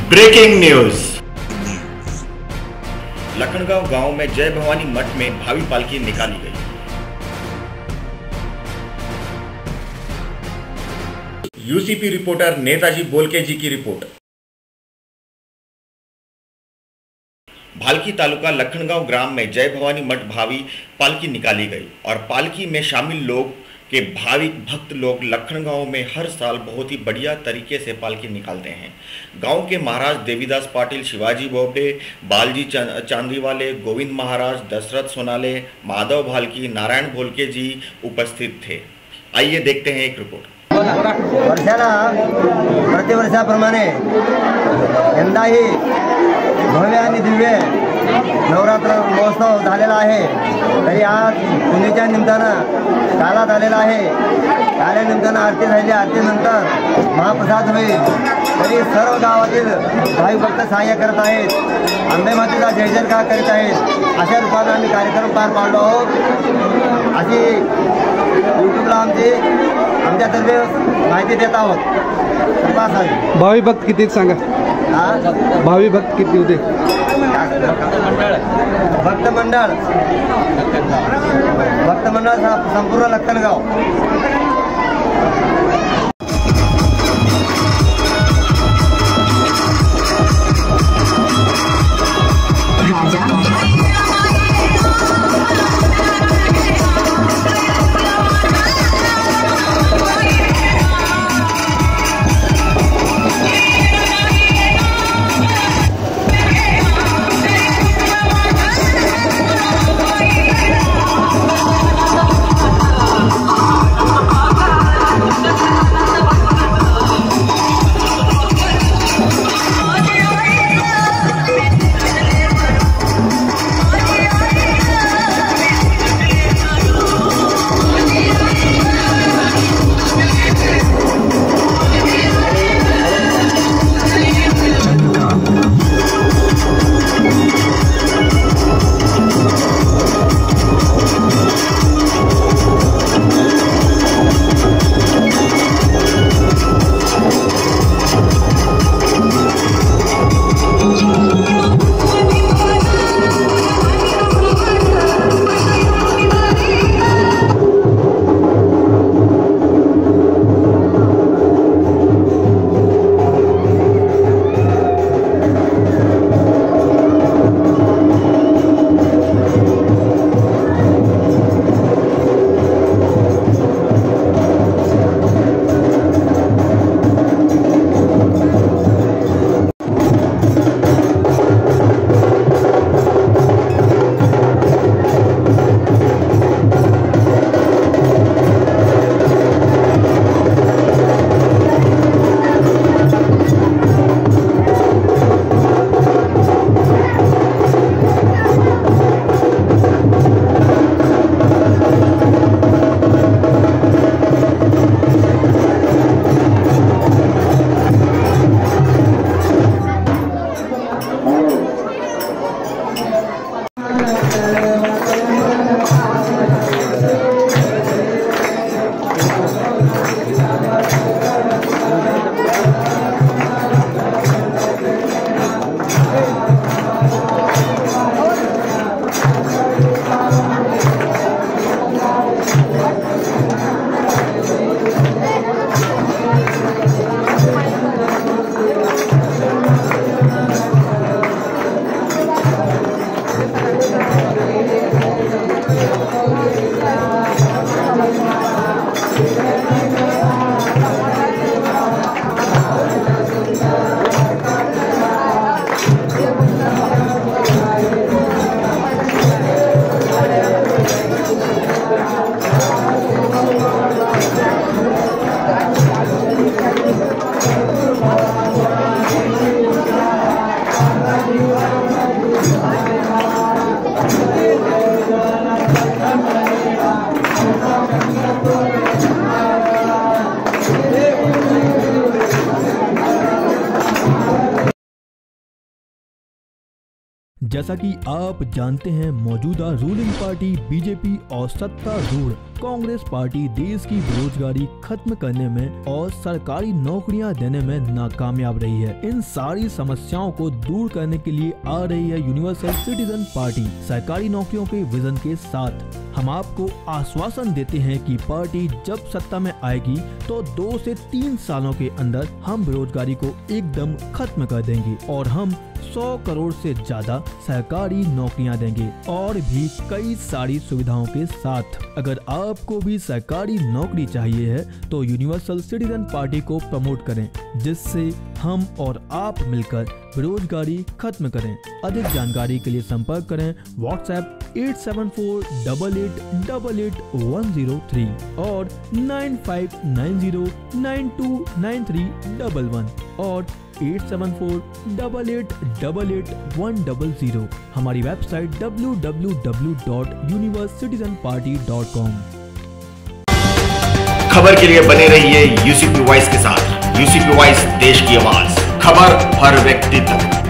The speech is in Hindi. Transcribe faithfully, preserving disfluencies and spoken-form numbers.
Breaking news. लखनगांव गांव में जय भवानी मठ में भावी पालकी निकाली गई। यूसीपी रिपोर्टर नेताजी बोलके जी की रिपोर्ट। भालकी तालुका लखनगांव ग्राम में जय भवानी मठ भावी पालकी निकाली गई और पालकी में शामिल लोग के भाविक भक्त लोग लखनगांव में हर साल बहुत ही बढ़िया तरीके से पालकी निकालते हैं। गांव के महाराज देवीदास पाटिल, शिवाजी बोबडे, बालजी चांदीवाले, गोविंद महाराज, दशरथ सोनाले, माधव भालकी, नारायण भोलके जी उपस्थित थे। आइए देखते हैं एक रिपोर्ट। वर्षाला प्रतिवर्षाप्रमाणे यंदाही भव्य आणि दिव्य नवरात्र महोत्सव झालेला आहे। तरी आज पुण्याच्या निमित्तानं कालात आलेला आहे। काल्यानिमित्तानं आरती झाली, आरतीनंतर महाप्रसाद होईल। तरी सर्व गावातील भाविक भक्त सहाय्य करत आहेत, अंबे मातेचा जय जयकार करीत आहेत। अशा रूपाने आम्ही कार्यक्रम पार पाडलो आहोत अशी यूट्यूबला आमची आमच्यातर्फे माहिती देत आहोत। भावी भक्त किती सांगा? भावी भक्त किती होते? भक्त मंडळ भक्त मंडळ संपूर्ण लखनगाव। जैसा कि आप जानते हैं, मौजूदा रूलिंग पार्टी बीजेपी और सत्तारूढ़ कांग्रेस पार्टी देश की बेरोजगारी खत्म करने में और सरकारी नौकरियां देने में नाकामयाब रही है। इन सारी समस्याओं को दूर करने के लिए आ रही है यूनिवर्सल सिटीजन पार्टी सरकारी नौकरियों के विजन के साथ। हम आपको आश्वासन देते हैं कि पार्टी जब सत्ता में आएगी तो दो से तीन सालों के अंदर हम बेरोजगारी को एकदम खत्म कर देंगे और हम सौ करोड़ से ज्यादा सरकारी नौकरियां देंगे और भी कई सारी सुविधाओं के साथ। अगर आपको भी सरकारी नौकरी चाहिए है तो यूनिवर्सल सिटीजन पार्टी को प्रमोट करें, जिससे हम और आप मिलकर बेरोजगारी खत्म करें। अधिक जानकारी के लिए संपर्क करें WhatsApp eight seven four double eight double eight one zero three और nine five nine zero nine two nine three double one और eight seven four double eight double eight one double zero. हमारी website W W W dot universe citizen party dot com. खबर के लिए बने रहिए यूसीपी वॉइस के साथ। यूसीपी वॉइस, देश की आवाज, खबर हर व्यक्ति तक।